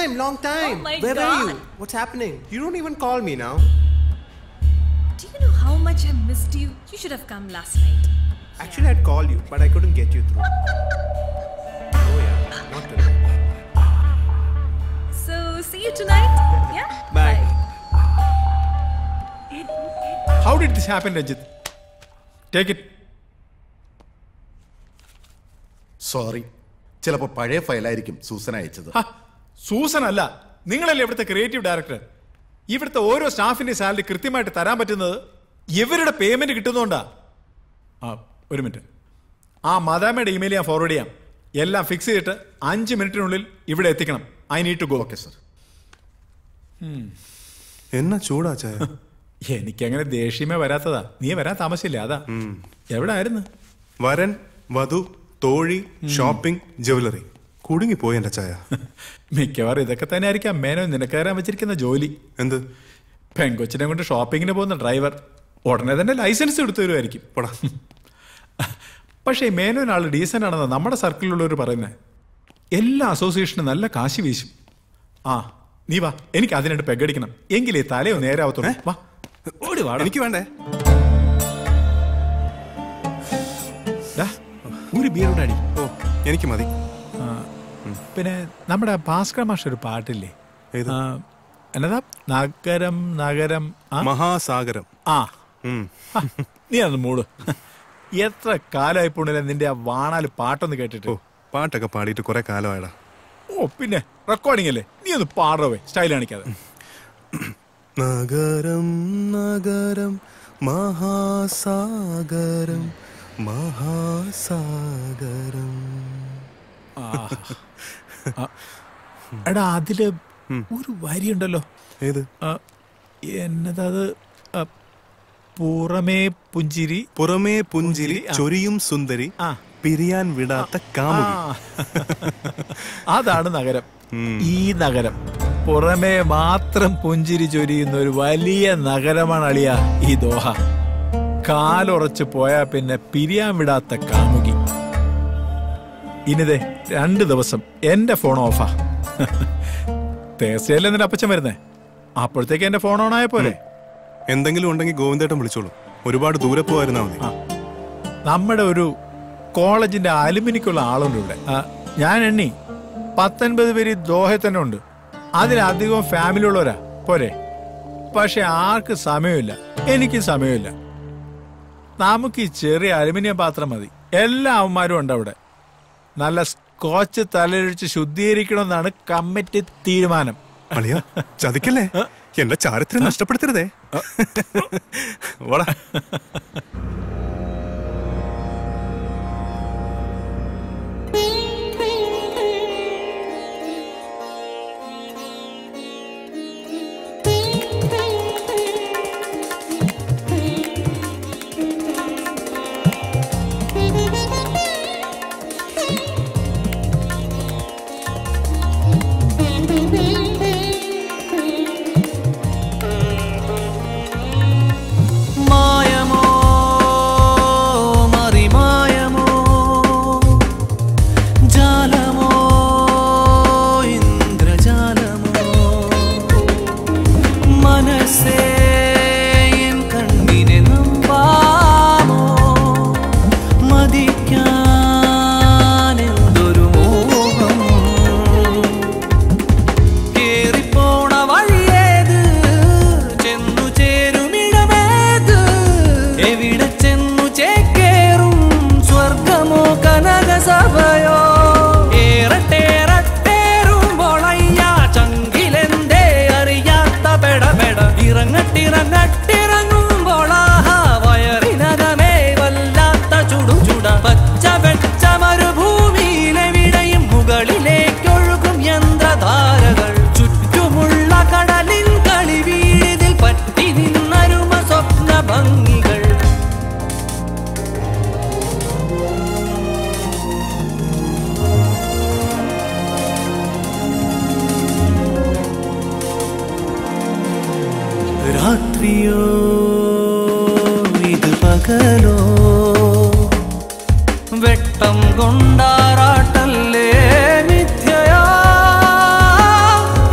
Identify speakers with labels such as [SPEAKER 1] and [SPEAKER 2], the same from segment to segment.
[SPEAKER 1] long time.
[SPEAKER 2] Oh my
[SPEAKER 1] Where
[SPEAKER 2] God.
[SPEAKER 1] were you? What's happening? You don't even call me now.
[SPEAKER 2] Do you know how much I missed you? You should have come last night.
[SPEAKER 1] Actually, I'd call you, but I couldn't get you through. Oh yeah, not today.
[SPEAKER 2] So, see you tonight? Yeah?
[SPEAKER 1] Bye.
[SPEAKER 3] How did this happen, Ranjit? Take it.
[SPEAKER 4] Sorry, ചിലപ്പോൾ പഴയ ഫയലായിരിക്കും Susan അയച്ചത്.
[SPEAKER 3] Susan അല്ല, നിങ്ങളല്ലേ ഇവിടുത്തെ creative director. ഇവിടുത്തെ ഓരോ സ്റ്റാഫിന്റെ salary കൃത്യമായിട്ട് തരാൻ പറ്റുന്നത് ഇവരുടെ പേയ്മെന്റ് കിട്ടുന്നോണ്ടാ. ഒരു മിനിറ്റ്, ആ മദാമയുടെ ഇമെയിൽ ഞാൻ ഫോർവേഡ് ചെയ്യാം. എല്ലാം ഫിക്സ് ചെയ്തിട്ട് 5 മിനിറ്റിനുള്ളിൽ ഇവിടെ എത്തിക്കണം. I need to go.
[SPEAKER 4] Okay sir.
[SPEAKER 5] എന്നാ ചൂടാ ചായ?
[SPEAKER 3] എനിക്കങ്ങനെ ദേഷ്യമേ വരാത്തതാ. നീ വരാൻ താമസിച്ചില്ല, അതാ. എവിടെ ആയിരുന്നു?
[SPEAKER 5] വരൻ, വധു, തോഴി, ഷോപ്പിംഗ്, ജ്വല്ലറി. കുടുങ്ങിപ്പോയി എന്റെ ചായ.
[SPEAKER 3] മിക്കവാറും ഇതൊക്കെ തന്നെ ആയിരിക്കാം മേനോ നിനക്ക് കയറാൻ വെച്ചിരിക്കുന്ന ജോലി.
[SPEAKER 5] എന്ത്?
[SPEAKER 3] പെങ്കൊച്ചിനെ കൊണ്ട് ഷോപ്പിങ്ങിന് പോകുന്ന ഡ്രൈവർ ഉടനെ തന്നെ ലൈസൻസ് എടുത്തു തരുമായിരിക്കും. പക്ഷേ മേനോൻ ആൾ ഡീസൻ്റ് ആണെന്ന് നമ്മുടെ സർക്കിളിലുള്ളവർ പറയുന്നത്. എല്ലാ അസോസിയേഷനും നല്ല കാശി വീശും. നീ വാ, എനിക്ക് അതിനായിട്ട് പെഗടിക്കണം. എങ്കിലേ തലയോ നേരാവത്തുള്ളൂ. വാ, ഓടി വാ.
[SPEAKER 5] എനിക്ക് വേണ്ടേ?
[SPEAKER 3] ഒരു ബിയറുടെ അടി.
[SPEAKER 5] ഓ, എനിക്ക് മതി.
[SPEAKER 3] പിന്നെ നമ്മുടെ ഭാസ്കര മാഷ ഒരു പാട്ടില്ലേ, എന്നതാ? നഗരം നഗരം
[SPEAKER 5] മഹാസാഗരം.
[SPEAKER 3] നീ അന്ന് മൂട്. എത്ര കാലമായി പോണില്ല നിന്റെ ആ വാണാല് പാട്ടൊന്ന് കേട്ടിട്ട്.
[SPEAKER 5] പാട്ടൊക്കെ പാടിയിട്ട് കുറെ കാലമായടാ.
[SPEAKER 3] പിന്നെ റെക്കോർഡിംഗ് അല്ലേ, നീ ഒന്ന് പാടവേ, സ്റ്റൈൽ കാണിക്കാതെ.
[SPEAKER 5] നഗരം നഗരം മഹാസാഗരം മഹാസാഗരം.
[SPEAKER 3] എടാ, അതില് ഒരു വരിയുണ്ടല്ലോ.
[SPEAKER 5] ഏത്?
[SPEAKER 3] എന്നതത്? പുറമേ പുഞ്ചിരി
[SPEAKER 5] ചൊരിയും സുന്ദരി, പിരിയാൻ വിടാത്ത കാമുകി.
[SPEAKER 3] അതാണ് നഗരം. ഈ നഗരം പുറമേ മാത്രം പുഞ്ചിരി ചൊരിയുന്ന ഒരു വലിയ നഗരമാണ് അളിയ ഈ ദോഹ. കാലുറച്ച് പോയാ പിന്നെ പിരിയാൻ വിടാത്ത കാമുകി. ഇനിതേ 2 ദിവസം എന്റെ ഫോൺ ഓഫാ. തേസയല്ലേ നിന്റെ അപ്പച്ചൻ വരുന്നേ, അപ്പോഴത്തേക്ക് എന്റെ ഫോൺ ഓൺ ആയ പോലെ.
[SPEAKER 5] എന്തെങ്കിലും ഉണ്ടെങ്കിൽ ഗോവിന്ദേട്ടൻ വിളിച്ചോളൂ. ഒരുപാട് ദൂരെ പോയിരുന്നാ മതി.
[SPEAKER 3] നമ്മുടെ ഒരു കോളേജിന്റെ അലുമിനിക്കുള്ള ആളുണ്ട് ഇവിടെ. ഞാൻ എണ്ണി 19 പേര് ദോഹയിൽ തന്നെ ഉണ്ട്. അതിലധികം ഫാമിലി ഉള്ളവരാ പോരെ. പക്ഷെ ആർക്ക് സമയമില്ല, എനിക്ക് സമയമില്ല. നമുക്ക് ഈ ചെറിയ അലുമിനിയം പാത്രം മതി. എല്ലാ അവന്മാരും ഉണ്ട് അവിടെ. നല്ല സ്കോച്ച് തലയൊഴിച്ച് ശുദ്ധീകരിക്കണമെന്നാണ് കമ്മിറ്റി തീരുമാനം.
[SPEAKER 5] ചതിക്കല്ലേ, എന്റെ ചാരിത്രം നഷ്ടപ്പെടുത്തരുതേ. വള
[SPEAKER 6] രാത്രിയോ ഇത് പകലോ വെട്ടം കൊണ്ടാറാട്ടല്ലേ മിഥ്യയാ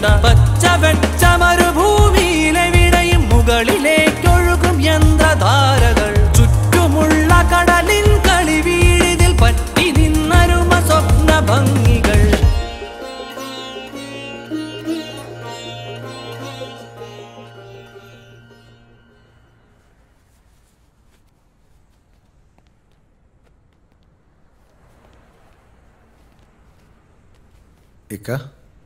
[SPEAKER 6] കണ്ട പച്ച വെച്ച മരുഭൂമിയിലെവിടെയും മുകളിലേക്കൊഴുകും യന്ത്രധാരകൾ ചുറ്റുമുള്ള കടലിൻ കളിവീഴിതിൽ പറ്റി നിന്നരുമ സ്വപ്ന ഭംഗികൾ
[SPEAKER 7] ഇക്ക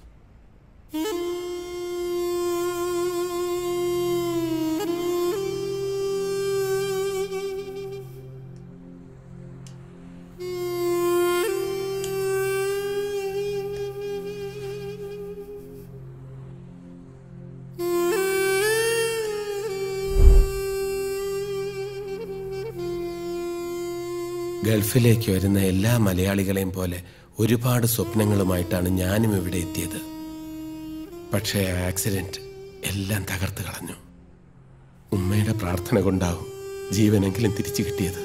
[SPEAKER 8] ഗൾഫിലേക്ക് വരുന്ന എല്ലാ മലയാളികളെയും പോലെ ഒരുപാട് സ്വപ്നങ്ങളുമായിട്ടാണ് ഞാനും ഇവിടെ എത്തിയത്. പക്ഷേ ആക്സിഡന്റ് എല്ലാം തകർത്ത് കളഞ്ഞു. ഉമ്മയുടെ പ്രാർത്ഥന കൊണ്ടാവും ജീവനെങ്കിലും തിരിച്ചു കിട്ടിയത്.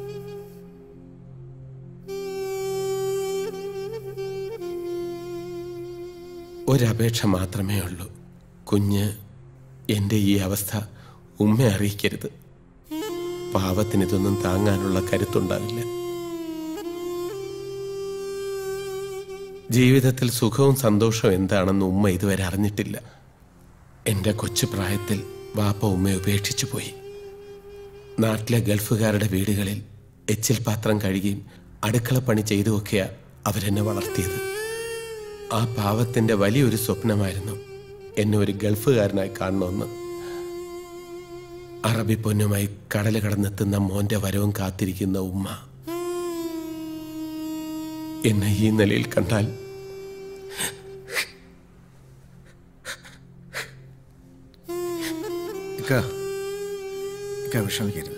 [SPEAKER 8] ഒരപേക്ഷ മാത്രമേ ഉള്ളൂ. കുഞ്ഞ് എൻ്റെ ഈ അവസ്ഥ ഉമ്മയെ അറിയിക്കരുത്. പാവത്തിന് ഇതൊന്നും താങ്ങാനുള്ള കരുത്തുണ്ടാവില്ല. ജീവിതത്തിൽ സുഖവും സന്തോഷവും എന്താണെന്ന് ഉമ്മ ഇതുവരെ അറിഞ്ഞിട്ടില്ല. എൻ്റെ കൊച്ചു പ്രായത്തിൽ വാപ്പ ഉമ്മയെ ഉപേക്ഷിച്ചു പോയി. നാട്ടിലെ ഗൾഫുകാരുടെ വീടുകളിൽ എച്ചിൽ പാത്രം കഴുകിയും അടുക്കളപ്പണി ചെയ്തുമൊക്കെയാണ് അവരെന്നെ വളർത്തിയത്. ആ പാവത്തിൻ്റെ വലിയൊരു സ്വപ്നമായിരുന്നു എന്നെ ഒരു ഗൾഫുകാരനായി കാണണമെന്ന്. അറബി പൊന്നുമായി കടല് കടന്നെത്തുന്ന മോന്റെ വരവും കാത്തിരിക്കുന്ന ഉമ്മ എന്നെ ഈ നിലയിൽ കണ്ടാൽ
[SPEAKER 7] വിഷമിക്കരുത്.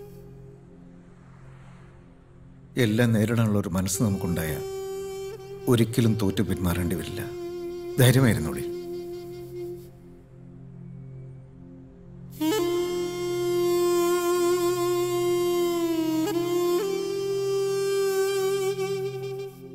[SPEAKER 7] എല്ലാം നേരിടാനുള്ള ഒരു മനസ്സ് നമുക്കുണ്ടായാൽ ഒരിക്കലും തോറ്റു പിന്മാറേണ്ടി വരില്ല. ധൈര്യമായിരുന്നോളി.